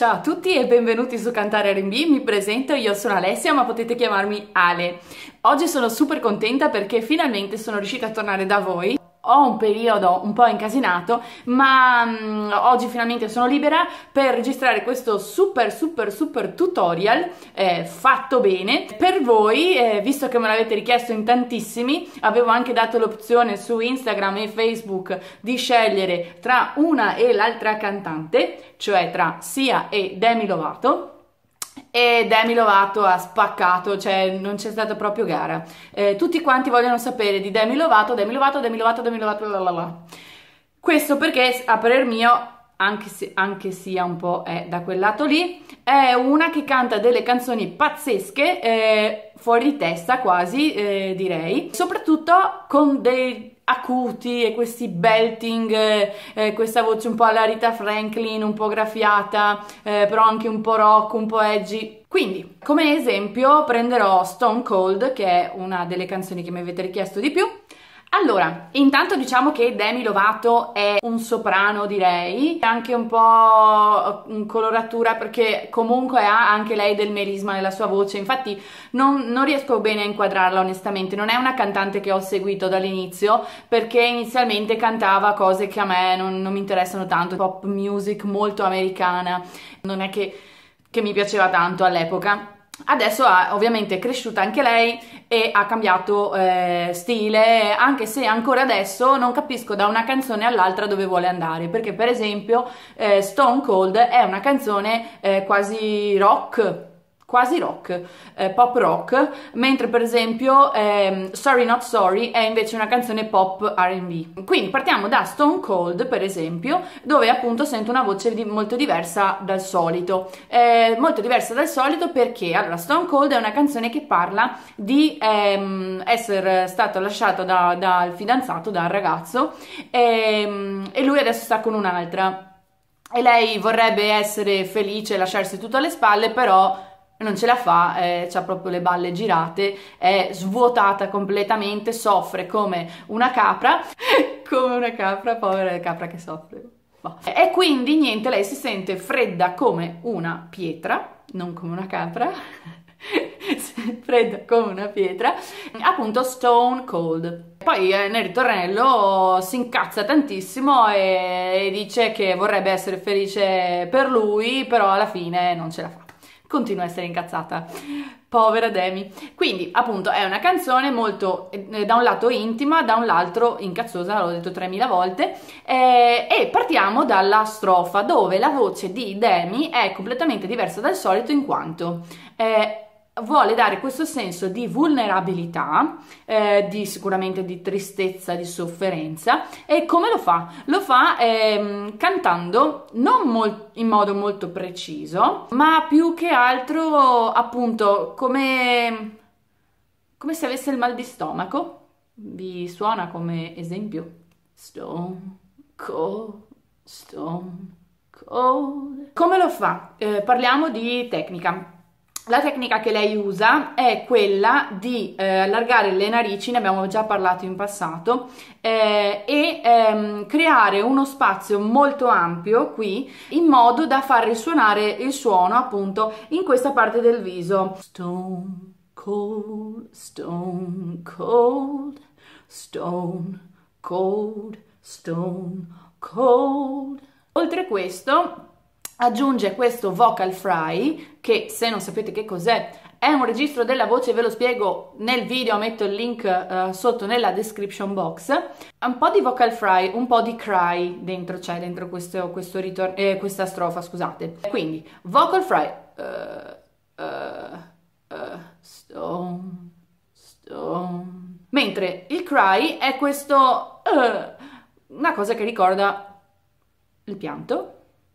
Ciao a tutti e benvenuti su Cantare R&B, mi presento, io sono Alessia ma potete chiamarmi Ale. Oggi sono super contenta perché finalmente sono riuscita a tornare da voi. Ho un periodo un po' incasinato, ma oggi finalmente sono libera per registrare questo super tutorial fatto bene per voi, visto che me l'avete richiesto in tantissimi. Avevo anche dato l'opzione su Instagram e Facebook di scegliere tra una e l'altra cantante, cioè tra Sia e Demi Lovato. E Demi Lovato ha spaccato, cioè non c'è stata proprio gara. Tutti quanti vogliono sapere di Demi Lovato, lalala. Questo perché, a parer mio, anche sia un po' da quel lato lì, è una che canta delle canzoni pazzesche, fuori di testa quasi, direi, soprattutto con dei acuti e questi belting, questa voce un po' alla Rita Franklin, un po' graffiata, però anche un po' rock, un po' edgy. Quindi, come esempio, prenderò Stone Cold, che è una delle canzoni che mi avete richiesto di più. Allora, intanto diciamo che Demi Lovato è un soprano, direi, anche un po' coloratura, perché comunque ha anche lei del melisma nella sua voce. Infatti non riesco bene a inquadrarla onestamente, non è una cantante che ho seguito dall'inizio, perché inizialmente cantava cose che a me non mi interessano tanto, pop music molto americana, non è che mi piaceva tanto all'epoca. Adesso ovviamente è cresciuta anche lei e ha cambiato stile, anche se ancora adesso non capisco da una canzone all'altra dove vuole andare, perché per esempio Stone Cold è una canzone quasi rock, pop rock, mentre per esempio Sorry Not Sorry è invece una canzone pop R&B. Quindi partiamo da Stone Cold, per esempio, dove appunto sento una voce molto diversa dal solito. Molto diversa dal solito perché, allora, Stone Cold è una canzone che parla di essere stato lasciato dal fidanzato, dal ragazzo, e lui adesso sta con un'altra. E lei vorrebbe essere felice e lasciarsi tutto alle spalle, però non ce la fa, c'ha proprio le balle girate, è svuotata completamente, soffre come una capra, povera capra che soffre. E quindi niente, lei si sente fredda come una pietra, non come una capra, fredda come una pietra, appunto Stone Cold. Poi nel ritornello si incazza tantissimo e dice che vorrebbe essere felice per lui, però alla fine non ce la fa. Continua a essere incazzata, povera Demi. Quindi appunto è una canzone molto da un lato intima, da un lato incazzosa, l'ho detto 3000 volte, e partiamo dalla strofa dove la voce di Demi è completamente diversa dal solito, in quanto vuole dare questo senso di vulnerabilità, sicuramente di tristezza, di sofferenza. E come lo fa? Lo fa cantando non in modo molto preciso, ma più che altro appunto come se avesse il mal di stomaco. Vi suona come esempio? Stone Cold, Stone Cold. Come lo fa? Parliamo di tecnica. La tecnica che lei usa è quella di allargare le narici, ne abbiamo già parlato in passato, e creare uno spazio molto ampio qui, in modo da far risuonare il suono appunto in questa parte del viso. Stone cold, stone cold, stone cold, stone cold. Oltre a questo aggiunge questo vocal fry, che se non sapete che cos'è, è un registro della voce, ve lo spiego nel video, metto il link sotto nella description box. Un po' di vocal fry, un po' di cry dentro, c'è dentro questa strofa, scusate. Quindi vocal fry, stone, stone. Mentre il cry è questo, una cosa che ricorda il pianto.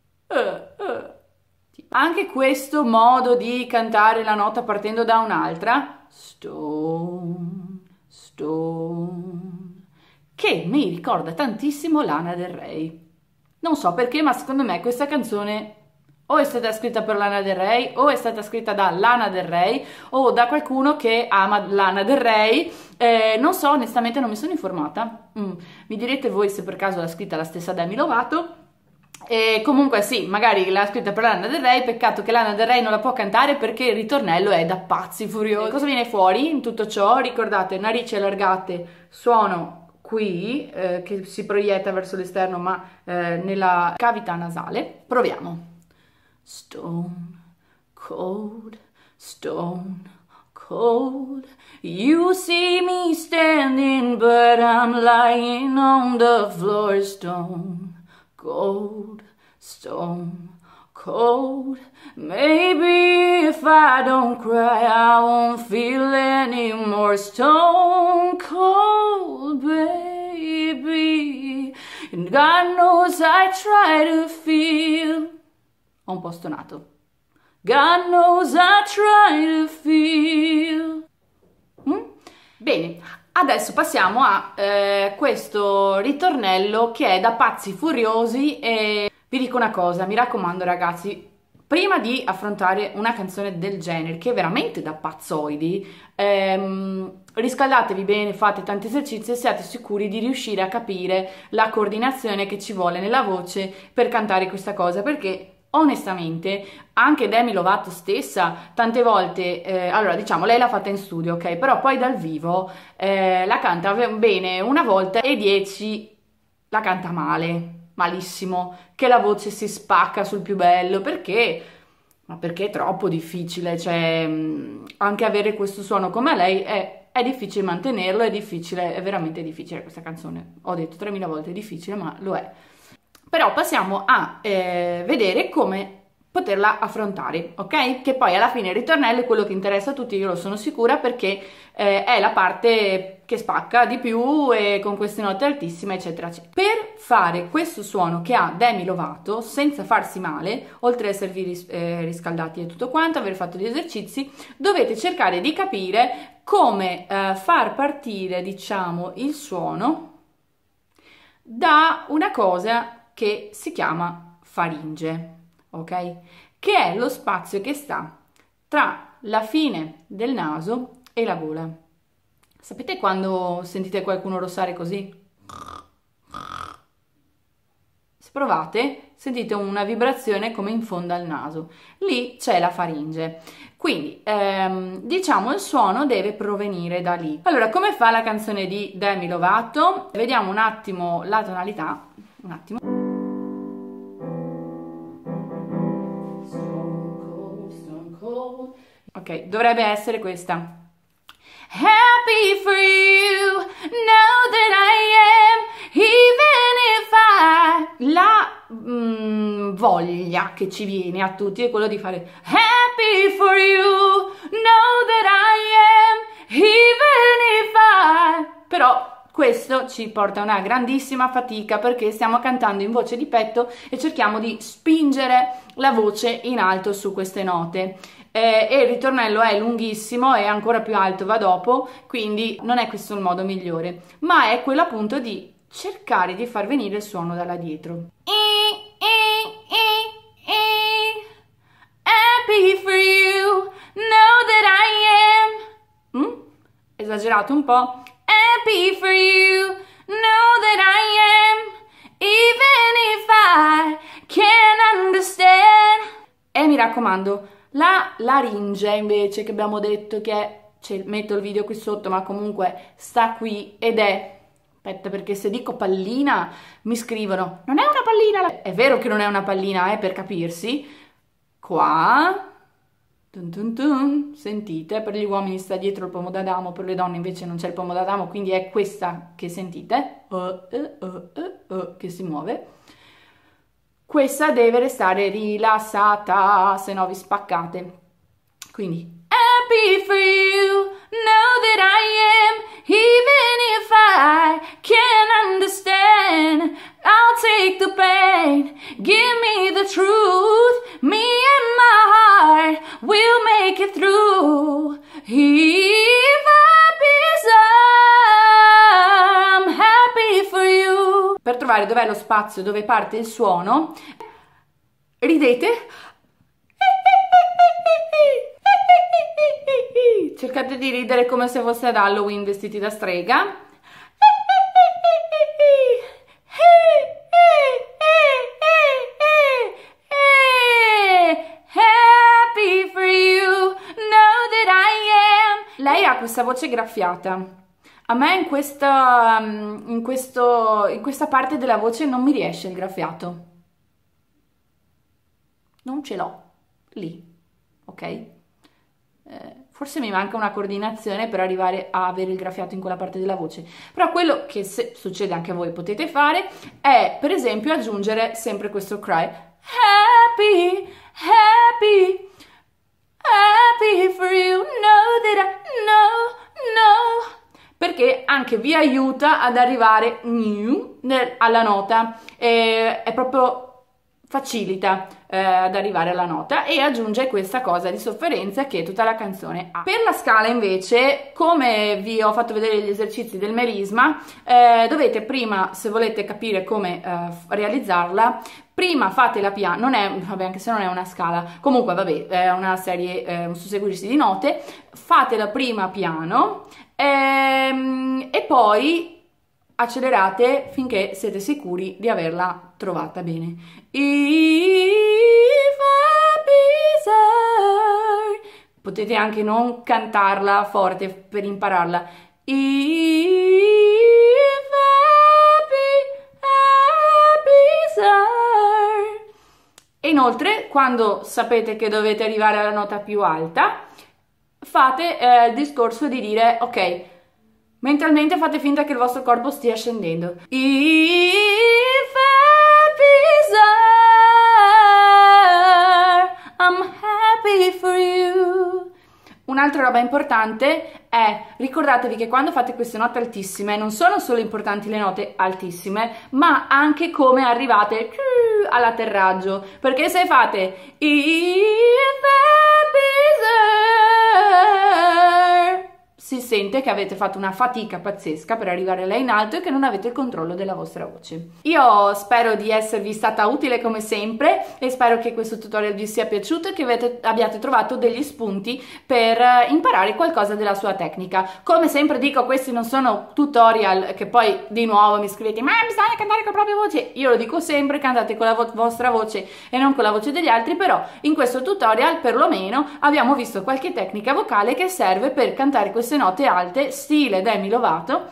Anche questo modo di cantare la nota partendo da un'altra, stone, stone, che mi ricorda tantissimo Lana Del Rey. Non so perché, ma secondo me questa canzone o è stata scritta per Lana Del Rey, o è stata scritta da Lana Del Rey, o da qualcuno che ama Lana Del Rey. Non so, onestamente non mi sono informata. Mi direte voi se per caso l'ha scritta la stessa Demi Lovato. E comunque sì, magari l'ha scritta per Lana Del Rey, peccato che Lana Del Rey non la può cantare perché il ritornello è da pazzi furiosi. Cosa viene fuori in tutto ciò? Ricordate, narici allargate, suono qui che si proietta verso l'esterno ma nella cavità nasale. Proviamo. Stone cold, stone cold, you see me standing but I'm lying on the floor. Stone cold, stone cold, maybe if I don't cry I won't feel any more. Stone cold, baby, and God knows I try to feel. Ho un po' stonato. God knows I try to feel. Bene, adesso passiamo a questo ritornello che è da pazzi furiosi e vi dico una cosa, mi raccomando ragazzi, prima di affrontare una canzone del genere che è veramente da pazzoidi, riscaldatevi bene, fate tanti esercizi e siate sicuri di riuscire a capire la coordinazione che ci vuole nella voce per cantare questa cosa, perché onestamente anche Demi Lovato stessa tante volte, allora diciamo lei l'ha fatta in studio, ok, però poi dal vivo la canta bene una volta e 10 la canta male, malissimo, che la voce si spacca sul più bello, perché? Ma perché è troppo difficile, cioè anche avere questo suono come lei è difficile mantenerlo, è difficile, è veramente difficile questa canzone, ho detto 3000 volte è difficile ma lo è. Però passiamo a vedere come poterla affrontare, ok? Che poi alla fine il ritornello è quello che interessa a tutti, io lo sono sicura, perché è la parte che spacca di più e con queste note altissime, eccetera, eccetera. Per fare questo suono che ha Demi Lovato, senza farsi male, oltre ad esservi riscaldati e tutto quanto, aver fatto gli esercizi, dovete cercare di capire come far partire, diciamo, il suono da una cosa che si chiama faringe, ok? Che è lo spazio che sta tra la fine del naso e la gola. Sapete quando sentite qualcuno rossare così? Se provate, sentite una vibrazione come in fondo al naso. Lì c'è la faringe. Quindi, diciamo, il suono deve provenire da lì. Allora, come fa la canzone di Demi Lovato? Vediamo un attimo la tonalità. Un attimo. Ok, dovrebbe essere questa. Happy for you, know that I am, even if I... La voglia che ci viene a tutti è quello di fare happy for you, know that I am, even if I... Però questo ci porta a una grandissima fatica perché stiamo cantando in voce di petto e cerchiamo di spingere la voce in alto su queste note. E il ritornello è lunghissimo e ancora più alto va dopo, quindi non è questo il modo migliore, ma è quello appunto di cercare di far venire il suono dalla dietro. Happy for you, know that I am. Esagerato un po'. Happy for you, know that I am, even if I can't understand. E mi raccomando, la laringe invece, che abbiamo detto che è, metto il video qui sotto, ma comunque sta qui ed è, aspetta, perché se dico pallina mi scrivono non è una pallina, è vero che non è una pallina, per capirsi, qua, dun dun dun, sentite, per gli uomini sta dietro il pomo d'Adamo, per le donne invece non c'è il pomo d'Adamo, quindi è questa che sentite, che si muove. Questa deve restare rilassata, se no vi spaccate. Quindi, happy for you, know that I am, even if I can't understand. I'll take the pain, give me the truth, me and my heart will make it through. If I be I'm happy for you. Per trovare dov'è lo spazio dove parte il suono, ridete, cercate di ridere come se fosse ad Halloween vestiti da strega, questa voce graffiata. A me in questa parte della voce non mi riesce il graffiato. Non ce l'ho lì, ok? Forse mi manca una coordinazione per arrivare a avere il graffiato in quella parte della voce. Però quello che succede anche a voi potete fare è, per esempio, aggiungere sempre questo cry. Happy, happy, happy for you, know that I know. Perché anche vi aiuta ad arrivare alla nota, è proprio facilita ad arrivare alla nota e aggiunge questa cosa di sofferenza che tutta la canzone ha. Per la scala invece, come vi ho fatto vedere gli esercizi del melisma, dovete prima, se volete capire come realizzarla, prima fatela piano, non è, vabbè, anche se non è una scala, comunque vabbè, è una serie, un susseguirsi di note, fatela prima piano e poi accelerate finché siete sicuri di averla trovata bene. If I desire. Potete anche non cantarla forte per impararla. If I desire. E inoltre, quando sapete che dovete arrivare alla nota più alta, fate il discorso di dire, ok, mentalmente fate finta che il vostro corpo stia scendendo. If I desire, I'm happy for you. Un'altra roba importante è, ricordatevi che quando fate queste note altissime non sono solo importanti le note altissime, ma anche come arrivate all'atterraggio. Perché se fate if I desire, si sente che avete fatto una fatica pazzesca per arrivare là in alto e che non avete il controllo della vostra voce. Io spero di esservi stata utile come sempre e spero che questo tutorial vi sia piaciuto e che abbiate trovato degli spunti per imparare qualcosa della sua tecnica. Come sempre dico, questi non sono tutorial che poi di nuovo mi scrivete ma bisogna cantare con la propria voce. Io lo dico sempre, cantate con la vostra voce e non con la voce degli altri, però in questo tutorial perlomeno abbiamo visto qualche tecnica vocale che serve per cantare queste note alte stile Demi Lovato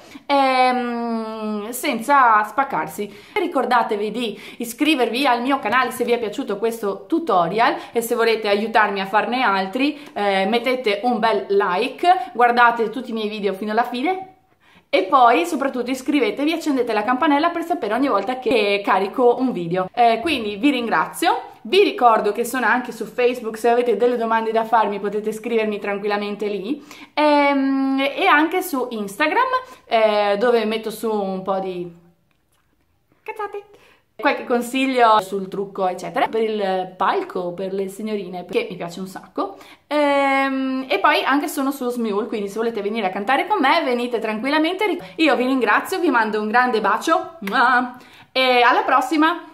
senza spaccarsi. Ricordatevi di iscrivervi al mio canale se vi è piaciuto questo tutorial e se volete aiutarmi a farne altri mettete un bel like, guardate tutti i miei video fino alla fine e poi soprattutto iscrivetevi e accendete la campanella per sapere ogni volta che carico un video. Quindi vi ringrazio. Vi ricordo che sono anche su Facebook, se avete delle domande da farmi potete scrivermi tranquillamente lì e anche su Instagram dove metto su un po' di cazzate, qualche consiglio sul trucco eccetera, per il palco, per le signorine, perché mi piace un sacco, e poi anche sono su Smule, quindi se volete venire a cantare con me venite tranquillamente. Io vi ringrazio, vi mando un grande bacio e alla prossima!